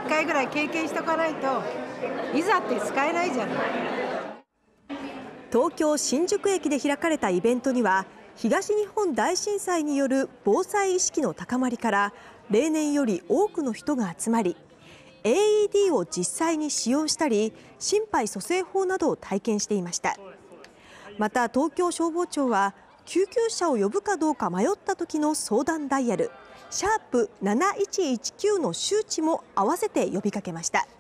回ぐらい経験しとかないといざって使えないじゃない。 東京新宿駅で開かれたイベントには、東日本大震災による防災意識の高まりから例年より多くの人が集まり、 AED を実際に使用したり心肺蘇生法などを体験していました。また東京消防庁は、救急車を呼ぶかどうか迷った時の相談ダイヤル#7119の周知も合わせて呼びかけました。